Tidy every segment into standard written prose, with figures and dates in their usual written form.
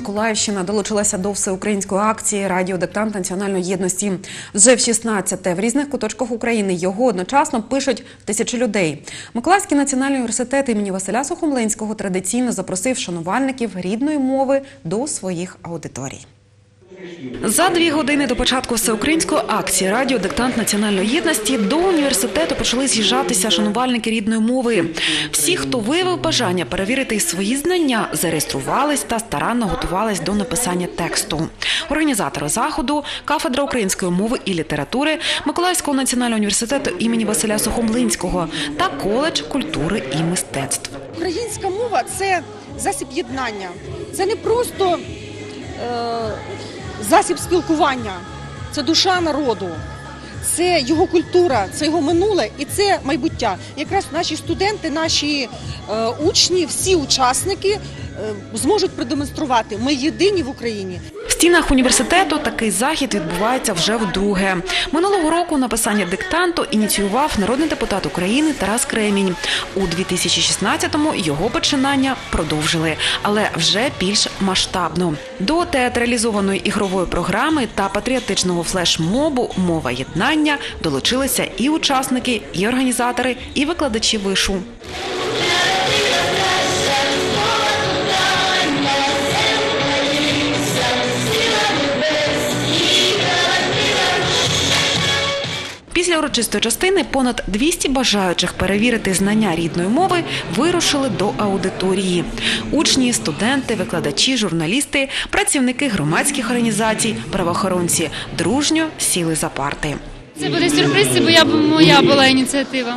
Миколаївщина долучилася до всеукраїнської акції «Радіодиктант національної єдності». Вже в 16-те в різних куточках України його одночасно пишуть тисячі людей. Миколаївський національний університет імені Василя Сухомлинського традиційно запросив шанувальників рідної мови до своїх аудиторій. За 2 години до початку всеукраїнської акції «Радіодиктант національної єдності» до університету почали з'їжджатися шанувальники рідної мови. Всі, хто виявив бажання перевірити свої знання, зареєструвались та старанно готувались до написання тексту. Організатори заходу – кафедра української мови і літератури Миколаївського національного університету імені Василя Сухомлинського та коледж культури і мистецтв. Українська мова – це засіб єднання. Це не просто засіб спілкування, це душа народу, це його культура, це його минуле і це майбуття. Якраз наші студенти, наші учні, всі учасники зможуть продемонструвати – ми єдині в Україні. В стінах університету такий захід відбувається вже вдруге. Минулого року написання диктанту ініціював народний депутат України Тарас Кремінь. У 2016-му його починання продовжили, але вже більш масштабно. До театралізованої ігрової програми та патріотичного флешмобу «Мова єднання» долучилися і учасники, і організатори, і викладачі вишу. Після урочистої частини понад 200 бажаючих перевірити знання рідної мови вирушили до аудиторії. Учні, студенти, викладачі, журналісти, працівники громадських організацій, правоохоронці дружньо сіли за парти. Це буде сюрприз, це моя була ініціатива.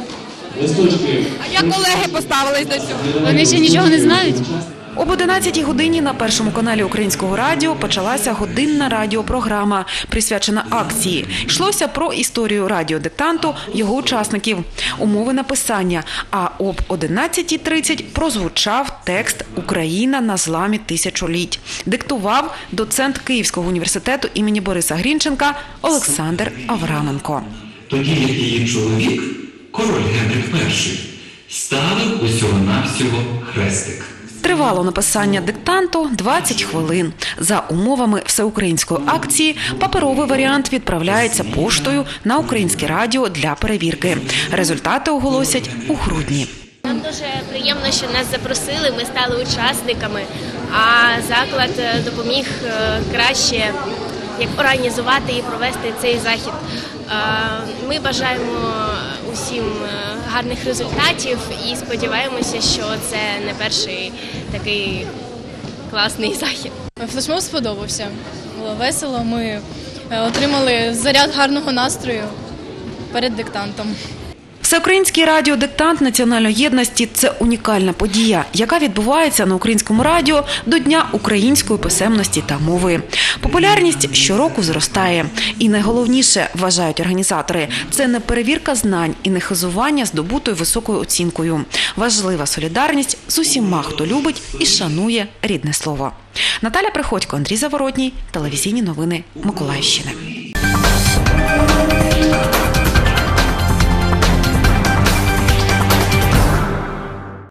А як колеги поставились до цього? Вони ще нічого не знають. Об 11-й годині на Першому каналі Українського радіо почалася годинна радіопрограма, присвячена акції. Йшлося про історію радіодиктанту, його учасників, умови написання, а об 11:30 прозвучав текст «Україна на зламі тисячоліть». Диктував доцент Київського університету імені Бориса Грінченка Олександр Авраменко. Тоді як її чоловік, король Генрих І, ставив усього-навсього хрестик. Тривало написання диктанту 20 хвилин. За умовами всеукраїнської акції паперовий варіант відправляється поштою на Українське радіо для перевірки. Результати оголосять у грудні. Нам дуже приємно, що нас запросили, ми стали учасниками, а заклад допоміг краще організувати і провести цей захід. Ми бажаємо усім гарних результатів і сподіваємося, що це не перший такий класний захід. Флешмоб сподобався, було весело, ми отримали заряд гарного настрою перед диктантом. Всеукраїнський радіодиктант національної єдності – це унікальна подія, яка відбувається на українському радіо до Дня української писемності та мови. Популярність щороку зростає. І найголовніше, вважають організатори, це не перевірка знань і не хизування здобутою високою оцінкою. Важлива солідарність з усіма, хто любить і шанує рідне слово. Наталя Приходько, Андрій Заворотній, телевізійні новини Миколаївщини.